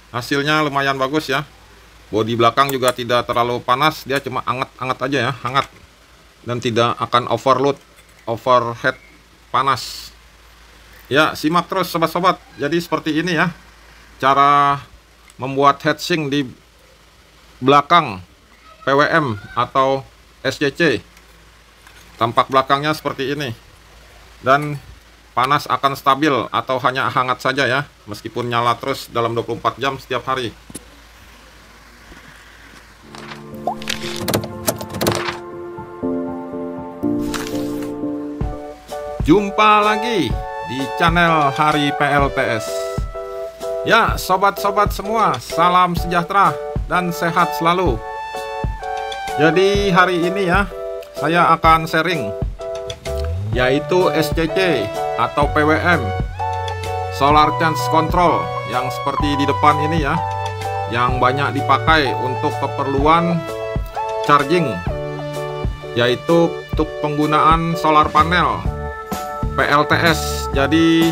hasilnya lumayan bagus ya. Bodi belakang juga tidak terlalu panas, dia cuma hangat-hangat aja ya, hangat. Dan tidak akan overhead panas. Ya, simak terus sobat-sobat. Jadi seperti ini ya cara membuat heatsink di belakang PWM atau SCC. Tampak belakangnya seperti ini. Dan panas akan stabil atau hanya hangat saja ya, meskipun nyala terus dalam 24 jam setiap hari. Jumpa lagi di channel Hari PLTS. Ya, sobat-sobat semua, salam sejahtera dan sehat selalu. Jadi hari ini ya, saya akan sharing yaitu SCC atau PWM, Solar Charge Control, yang seperti di depan ini ya, yang banyak dipakai untuk keperluan charging, yaitu untuk penggunaan solar panel PLTS. Jadi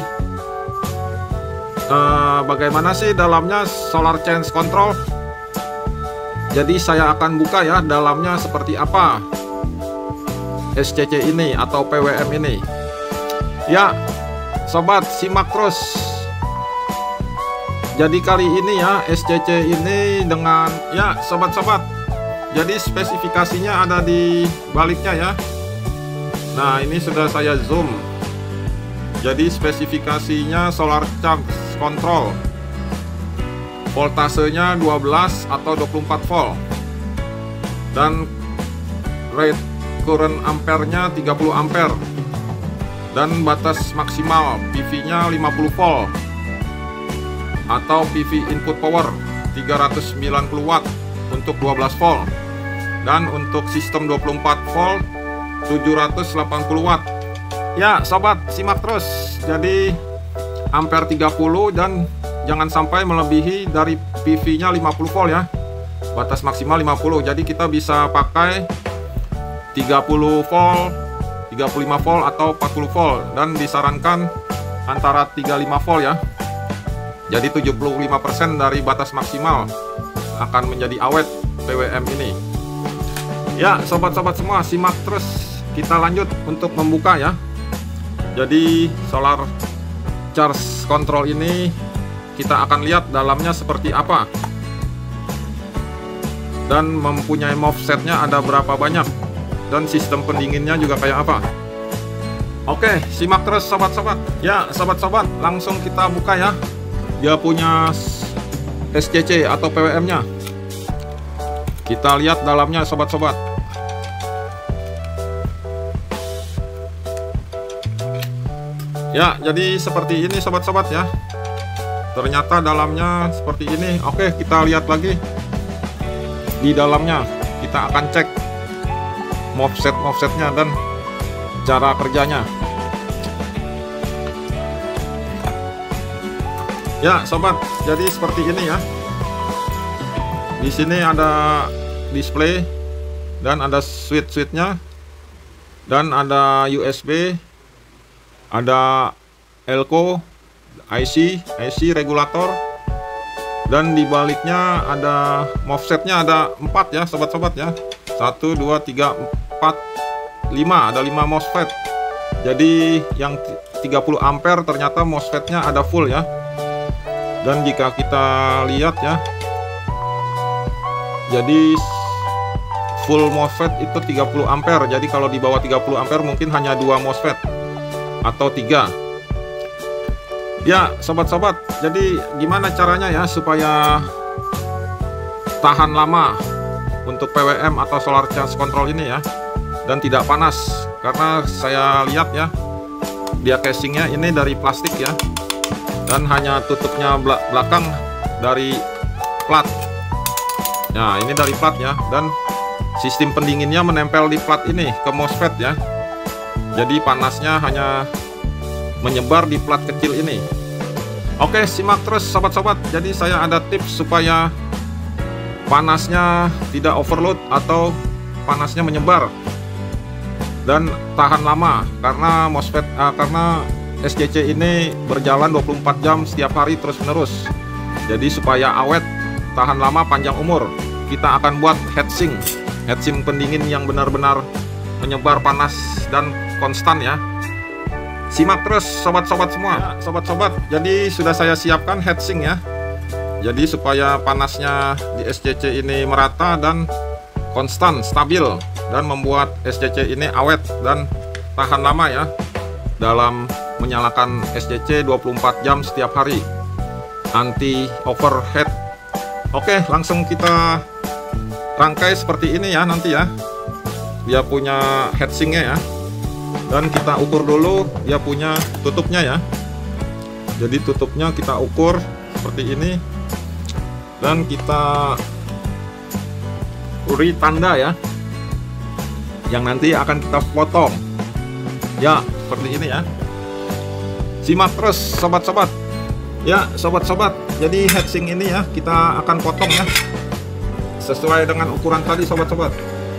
bagaimana sih dalamnya solar charge control? Jadi saya akan buka ya dalamnya seperti apa SCC ini atau PWM ini. Ya sobat, simak terus. Jadi kali ini ya SCC ini dengan ya sobat-sobat, jadi spesifikasinya ada di baliknya ya. Nah ini sudah saya zoom. Jadi spesifikasinya solar charge control, voltasenya 12 atau 24 volt, dan rate current ampernya 30 ampere, dan batas maksimal PV-nya 50 volt atau PV input power 390 watt untuk 12 volt, dan untuk sistem 24 volt 780 watt. Ya sobat, simak terus. Jadi ampere 30 dan jangan sampai melebihi dari PV-nya 50 volt ya. Batas maksimal 50. Jadi kita bisa pakai 30 volt, 35 volt atau 40 volt, dan disarankan antara 35 volt ya. Jadi 75% dari batas maksimal akan menjadi awet PWM ini. Ya sobat-sobat semua, simak terus. Kita lanjut untuk membuka ya. Jadi solar charge control ini kita akan lihat dalamnya seperti apa, dan mempunyai offsetnya ada berapa banyak, dan sistem pendinginnya juga kayak apa. Oke, simak terus sobat-sobat. Ya sobat-sobat, langsung kita buka ya. Dia punya SCC atau PWM-nya. Kita lihat dalamnya sobat-sobat. Ya, jadi seperti ini sobat-sobat ya. Ternyata dalamnya seperti ini. Oke, kita lihat lagi di dalamnya. Kita akan cek offsetnya dan cara kerjanya. Ya sobat, jadi seperti ini ya. Di sini ada display dan ada switch-switchnya, dan ada USB, ada elko, IC regulator, dan di baliknya ada offsetnya ada 4 ya sobat-sobat ya. 1 2 3 4 5, ada 5 MOSFET. Jadi yang 30 ampere ternyata MOSFET-nya ada full ya. Dan jika kita lihat ya, jadi full MOSFET itu 30 ampere. Jadi kalau di bawah 30 ampere mungkin hanya 2 MOSFET atau 3. Ya sobat-sobat, jadi gimana caranya ya supaya tahan lama untuk PWM atau solar charge control ini ya, dan tidak panas. Karena saya lihat ya, dia casingnya ini dari plastik ya, dan hanya tutupnya belakang dari plat. Nah ini dari plat ya, dan sistem pendinginnya menempel di plat ini ke MOSFET ya. Jadi panasnya hanya menyebar di plat kecil ini. Oke, simak terus sobat-sobat. Jadi saya ada tips supaya panasnya tidak overload atau panasnya menyebar dan tahan lama, karena karena SCC ini berjalan 24 jam setiap hari terus menerus. Jadi supaya awet, tahan lama, panjang umur, kita akan buat heatsink pendingin yang benar-benar menyebar panas dan konstan ya. Simak terus sobat-sobat semua. Sobat-sobat, jadi sudah saya siapkan heatsink ya. Jadi supaya panasnya di SCC ini merata dan konstan, stabil, dan membuat SCC ini awet dan tahan lama ya, dalam menyalakan SCC 24 jam setiap hari, anti overheat. Oke, langsung kita rangkai seperti ini ya nanti ya. Dia punya heatsinknya ya, dan kita ukur dulu dia punya tutupnya ya. Jadi tutupnya kita ukur seperti ini, dan kita uri tanda ya, yang nanti akan kita potong ya, seperti ini ya. Simak terus sobat-sobat ya. Sobat-sobat, jadi heatsink ini ya kita akan potong ya, sesuai dengan ukuran tadi sobat-sobat.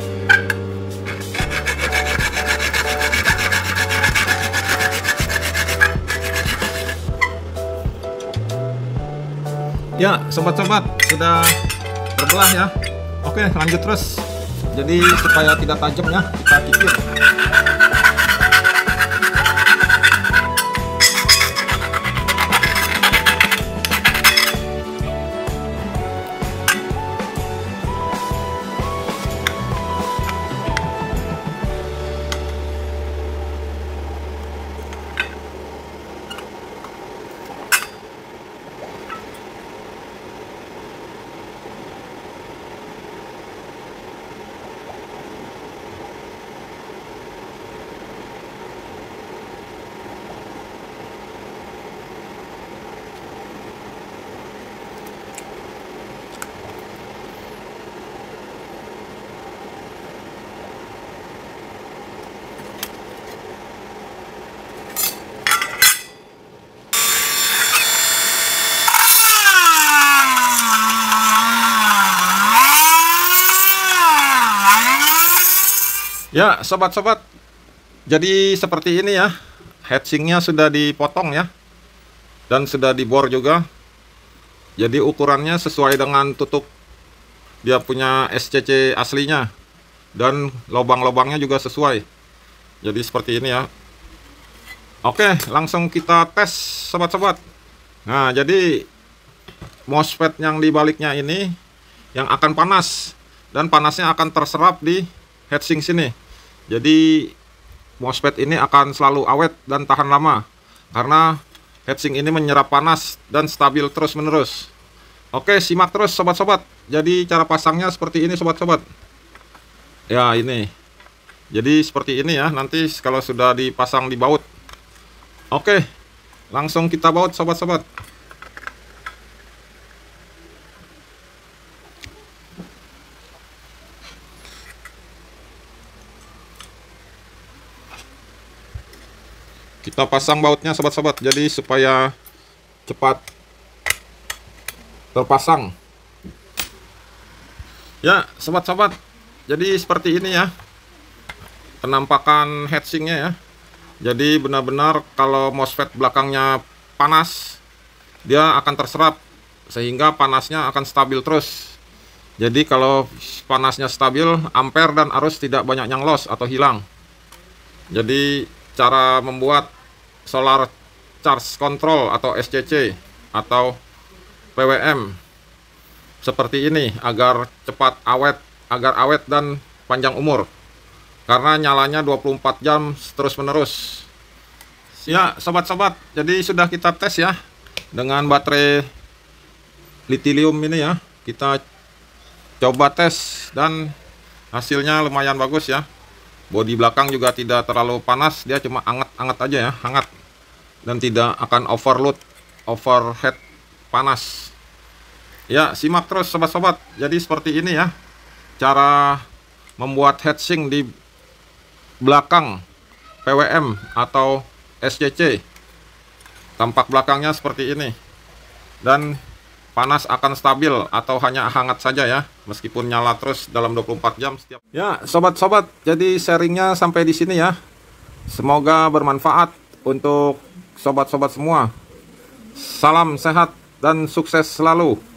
Ya sobat-sobat, sudah terbelah ya. Oke, lanjut terus. Jadi supaya tidak tajam ya, kita kikir. Ya sobat-sobat, jadi seperti ini ya, heatsinknya sudah dipotong ya, dan sudah dibor juga. Jadi ukurannya sesuai dengan tutup dia punya SCC aslinya, dan lubang-lubangnya juga sesuai. Jadi seperti ini ya. Oke, langsung kita tes sobat-sobat. Nah, jadi MOSFET yang di baliknya ini yang akan panas, dan panasnya akan terserap di heatsink sini. Jadi MOSFET ini akan selalu awet dan tahan lama, karena heatsink ini menyerap panas dan stabil terus-menerus. Oke, simak terus sobat-sobat. Jadi cara pasangnya seperti ini sobat-sobat. Ya ini. Jadi seperti ini ya, nanti kalau sudah dipasang di baut. Oke, langsung kita baut sobat-sobat. Kita pasang bautnya sobat-sobat, jadi supaya cepat terpasang. Ya sobat-sobat, jadi seperti ini ya penampakan heatsinknya ya. Jadi benar-benar kalau MOSFET belakangnya panas, dia akan terserap, sehingga panasnya akan stabil terus. Jadi kalau panasnya stabil, ampere dan arus tidak banyak yang loss atau hilang. Jadi cara membuat solar charge control atau SCC atau PWM seperti ini agar cepat awet, agar awet dan panjang umur, karena nyalanya 24 jam terus-menerus. Ya sobat-sobat, jadi sudah kita tes ya dengan baterai lithium ini ya. Kita coba tes dan hasilnya lumayan bagus ya. Bodi belakang juga tidak terlalu panas, dia cuma anget-anget aja ya, hangat, dan tidak akan overheat panas. Ya, simak terus sobat-sobat. Jadi seperti ini ya cara membuat heatsink di belakang PWM atau SCC. Tampak belakangnya seperti ini, dan panas akan stabil atau hanya hangat saja ya, meskipun nyala terus dalam 24 jam setiap. Ya sobat-sobat, jadi sharingnya sampai di sini ya. Semoga bermanfaat untuk sobat-sobat semua. Salam sehat. dan sukses selalu.